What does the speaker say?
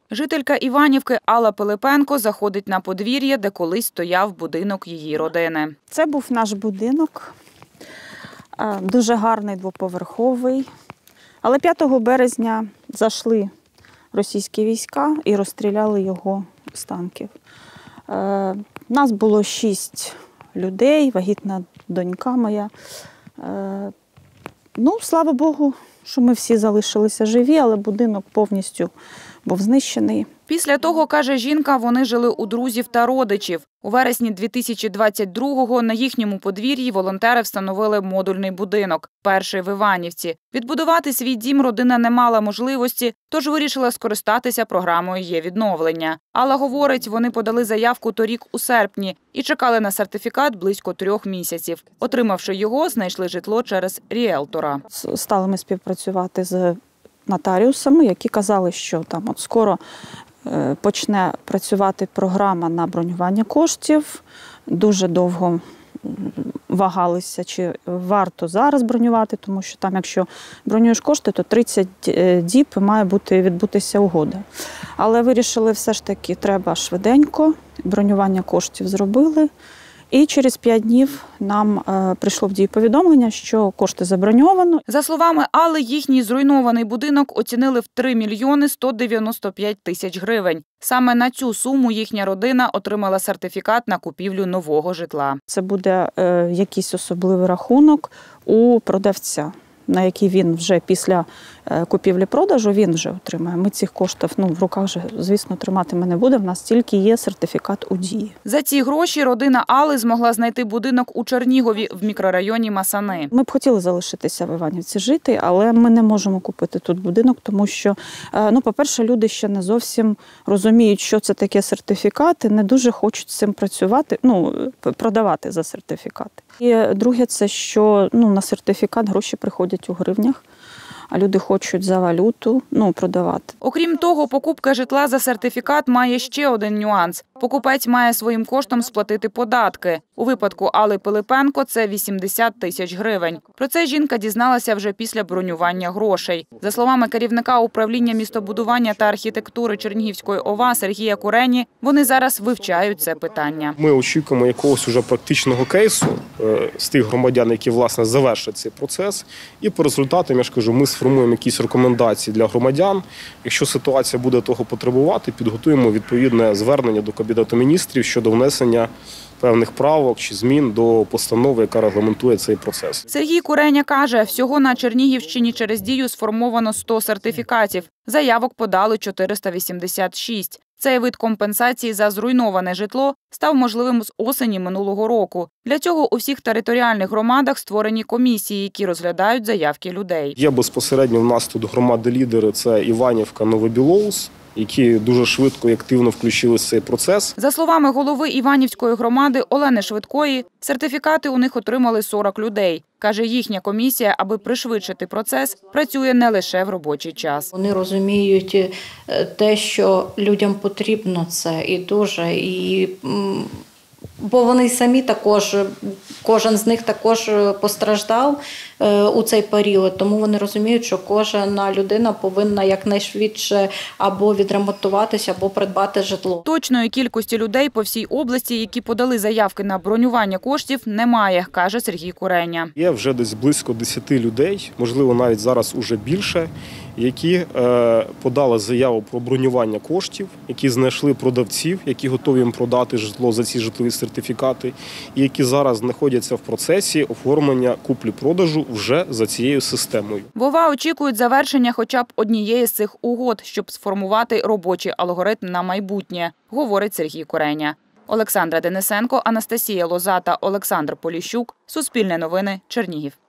Жителька Іванівки Алла Пилипенко заходить на подвір'я, де колись стояв будинок її родини. Це був наш будинок, дуже гарний, двоповерховий. Але 5 березня зайшли російські війська і розстріляли його з танків. Нас було 6 людей, вагітна донька моя. Слава Богу, що ми всі залишилися живі, але будинок повністю був знищений. Після того, каже жінка, вони жили у друзів та родичів. У вересні 2022-го на їхньому подвір'ї волонтери встановили модульний будинок, перший в Іванівці. Відбудувати свій дім родина не мала можливості, тож вирішила скористатися програмою «Є-відновлення». Алла говорить, вони подали заявку торік у серпні і чекали на сертифікат близько 3 місяців. Отримавши його, знайшли житло через ріелтора. Стали ми співпрацювати з нотаріусами, які казали, що там от скоро почне працювати програма на бронювання коштів. Дуже довго вагалися, чи варто зараз бронювати, тому що там, якщо бронюєш кошти, то 30 діб має відбутися угода. Але вирішили все ж таки, треба швиденько, бронювання коштів зробили. І через 5 днів нам прийшло в дію повідомлення, що кошти заброньовано. За словами Алли, їхній зруйнований будинок оцінили в 3 мільйони 195 тисяч гривень. Саме на цю суму їхня родина отримала сертифікат на купівлю нового житла. Це буде якийсь особливий рахунок у продавця, на який він вже після купівлі-продажу він вже отримає. Ми цих коштів в руках, звісно, тримати ми не будемо. В нас тільки є сертифікат у дії. За ці гроші родина Алли змогла знайти будинок у Чернігові в мікрорайоні Масани. Ми б хотіли залишитися в Іванівці жити, але ми не можемо купити тут будинок, тому що, по-перше, люди ще не зовсім розуміють, що це таке сертифікати, не дуже хочуть з цим працювати, продавати за сертифікати. І друге, це що на сертифікат гроші приходять у гривнях, а люди хочуть за валюту продавати. Окрім того, покупка житла за сертифікат має ще один нюанс. Покупець має своїм коштом сплатити податки. У випадку Алли Пилипенко це 80 тисяч гривень. Про це жінка дізналася вже після бронювання грошей. За словами керівника управління містобудування та архітектури Чернігівської ОВА Сергія Курені, вони зараз вивчають це питання. Ми очікуємо якогось уже практичного кейсу з тих громадян, які, власне, завершать цей процес. І по результатам, я ж кажу, ми сформуємо якісь рекомендації для громадян. Якщо ситуація буде того потребувати, підготуємо відповідне звернення до Кабінету міністрів щодо внесення певних правок чи змін до постанови, яка регламентує цей процес. Сергій Куреня каже, всього на Чернігівщині через дію сформовано 100 сертифікатів. Заявок подали 486. Цей вид компенсації за зруйноване житло став можливим з осені минулого року. Для цього у всіх територіальних громадах створені комісії, які розглядають заявки людей. Є безпосередньо в нас тут громади-лідери – це Іванівка, Новий Білоус, які дуже швидко і активно включилися в цей процес. За словами голови Іванівської громади Олени Швидкої, сертифікати у них отримали 40 людей. Каже, їхня комісія, аби пришвидшити процес, працює не лише в робочий час. Вони розуміють те, що людям потрібно це і дуже, бо вони самі також, кожен з них також постраждав у цей період, тому вони розуміють, що кожна людина повинна якнайшвидше або відремонтуватися, або придбати житло. Точної кількості людей по всій області, які подали заявки на бронювання коштів, немає, каже Сергій Куреня. Є вже десь близько 10 людей, можливо, навіть зараз уже більше, які подали заяву про бронювання коштів, які знайшли продавців, які готові їм продати житло за ці житлові сертифікати, і які зараз знаходяться в процесі оформлення куплі-продажу вже за цією системою. В ОВА очікують завершення хоча б однієї з цих угод, щоб сформувати робочий алгоритм на майбутнє, говорить Сергій Куреня. Олександра Денисенко, Анастасія Лоза та Олександр Поліщук. Суспільне новини, Чернігів.